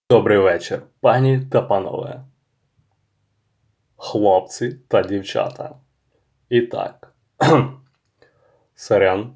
Добрий вечір, пані та панове, хлопці та дівчата. І так, сорян,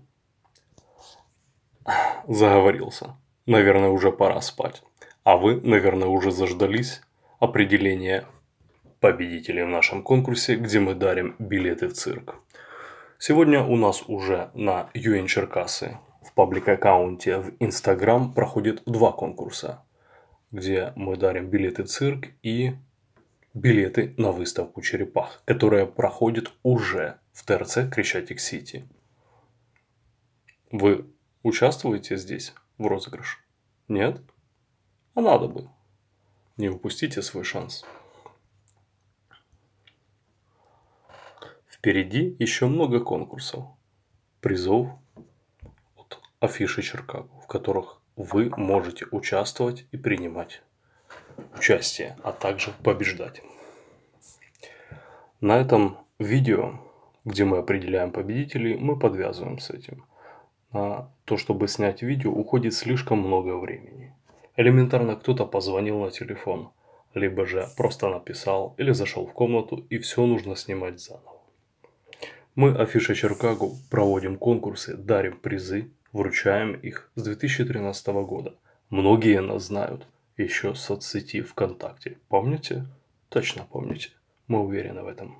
заговорился. Наверное, уже пора спать. А вы, наверное, уже заждались определения победителей в нашем конкурсе, где мы дарим билеты в цирк. Сегодня у нас уже на ЮН Черкасы в паблик-аккаунте в Instagram проходит 2 конкурса, где мы дарим билеты в цирк и билеты на выставку черепах, которая проходит уже в ТРЦ Крещатик-Сити. Вы участвуете здесь в розыгрыше? Нет? А надо бы. Не упустите свой шанс. Впереди еще много конкурсов, призов от афиши Черкаго, в которых вы можете участвовать и принимать участие, а также побеждать. На этом видео, где мы определяем победителей, мы подвязываем с этим. На то, чтобы снять видео, уходит слишком много времени. Элементарно кто-то позвонил на телефон, либо же просто написал или зашел в комнату, и все нужно снимать заново. Мы, афиша Черкаго, проводим конкурсы, дарим призы, вручаем их с 2013 года. Многие нас знают еще с соцсети ВКонтакте. Помните? Точно помните. Мы уверены в этом.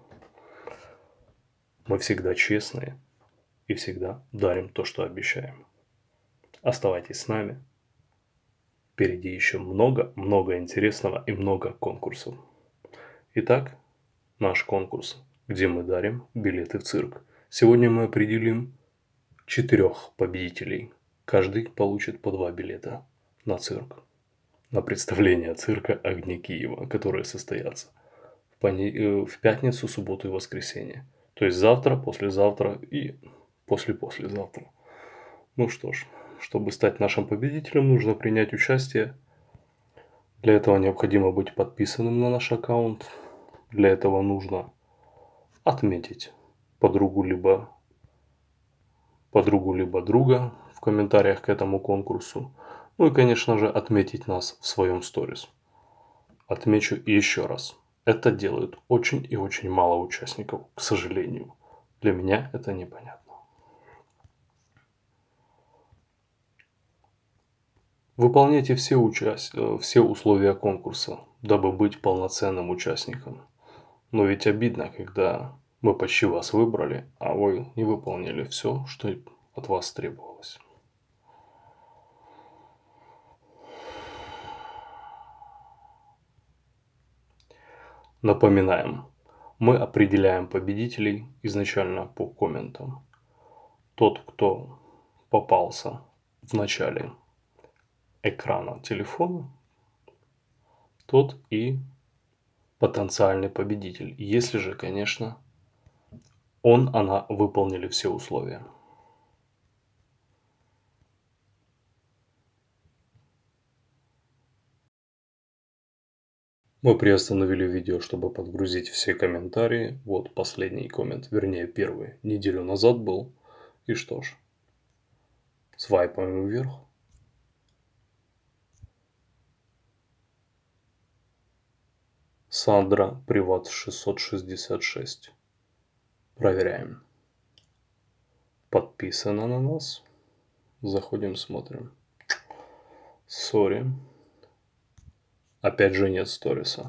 Мы всегда честные и всегда дарим то, что обещаем. Оставайтесь с нами. Впереди еще много интересного и много конкурсов. Итак, наш конкурс, где мы дарим билеты в цирк. Сегодня мы определим 4 победителей. Каждый получит по 2 билета на цирк. На представление цирка «Огни Киева», которые состоятся в пятницу, субботу и воскресенье. То есть завтра, послезавтра и послезавтра. Ну что ж, чтобы стать нашим победителем, нужно принять участие. Для этого необходимо быть подписанным на наш аккаунт. Для этого нужно отметить подругу либо друга в комментариях к этому конкурсу. Ну и, конечно же, отметить нас в своем сторис. Отмечу еще раз. Это делают очень и очень мало участников, к сожалению. Для меня это непонятно. Выполняйте все условия конкурса, дабы быть полноценным участником. Но ведь обидно, когда мы почти вас выбрали, а вы не выполнили все, что от вас требовалось. Напоминаем, мы определяем победителей изначально по комментам. Тот, кто попался в начале экрана телефона, тот и потенциальный победитель. Если же, конечно, она выполнили все условия. Мы приостановили видео, чтобы подгрузить все комментарии. Вот последний коммент, вернее первый, неделю назад был. И что ж, свайпаем вверх. Сандра Приват 666. Проверяем. Подписана на нас. Заходим, смотрим. Сори. Опять же нет сториса.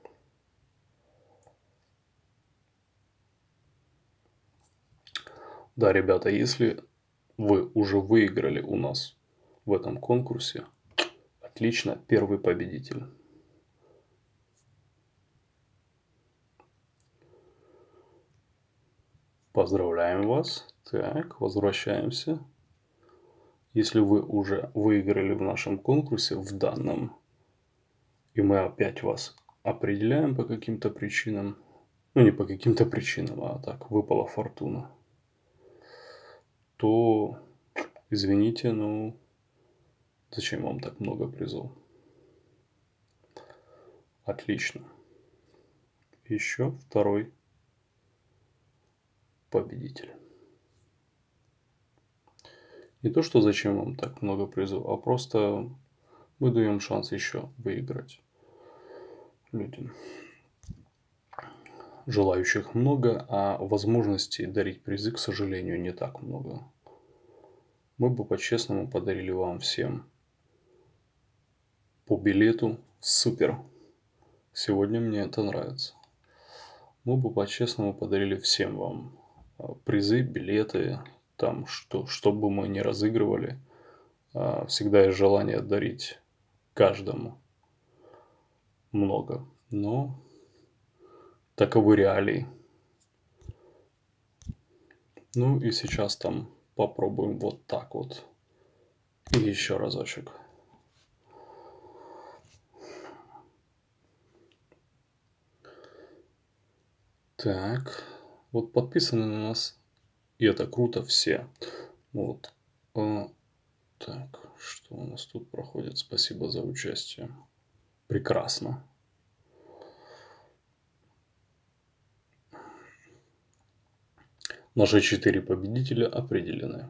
Да, ребята, если вы уже выиграли у нас в этом конкурсе, отлично, первый победитель. Поздравляем вас. Так, возвращаемся. Если вы уже выиграли в нашем конкурсе, в данном, и мы опять вас определяем по каким-то причинам, ну не по каким-то причинам, а так, выпала фортуна, то, извините, но зачем вам так много призов? Отлично. Еще второй победитель. Не то, что зачем вам так много призов, а просто Мы даем шанс еще выиграть людям. Желающих много, а возможностей дарить призы, к сожалению, не так много. Мы бы по-честному подарили вам всем по билету. Супер! Сегодня мне это нравится. Мы бы по-честному подарили всем вам призы, билеты, там, что бы мы ни разыгрывали. Всегда есть желание дарить каждому много. Но таковы реалии. Ну и сейчас там попробуем вот так вот. И еще разочек. Так, вот подписаны на нас, и это круто, все. Вот. Так, что у нас тут проходит? Спасибо за участие. Прекрасно. Наши 4 победителя определены.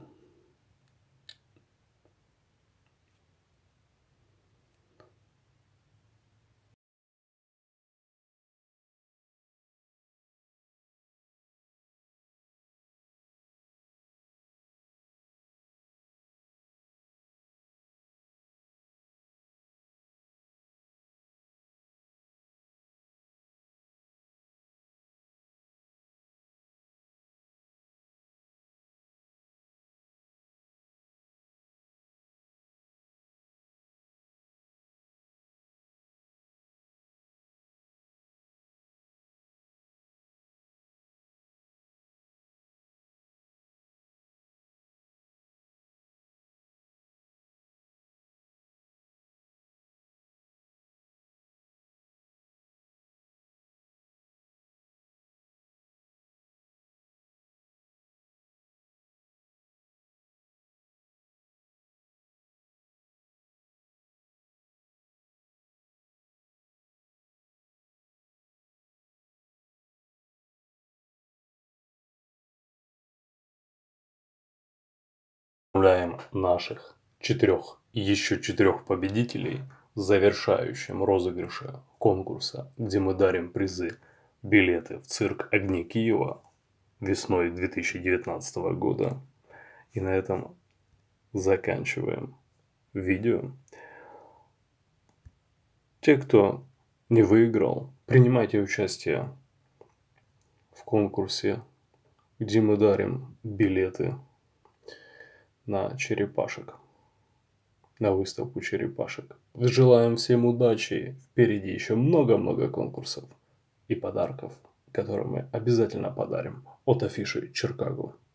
Поздравляем наших еще 4 победителей с завершающим розыгрыше конкурса, где мы дарим призы, билеты в цирк «Огни Киева» весной 2019 года. И на этом заканчиваем видео. Те, кто не выиграл, принимайте участие в конкурсе, где мы дарим билеты на черепашек, на выставку черепашек. Желаем всем удачи. Впереди еще много-много конкурсов и подарков, которые мы обязательно подарим от афиши Чикаго.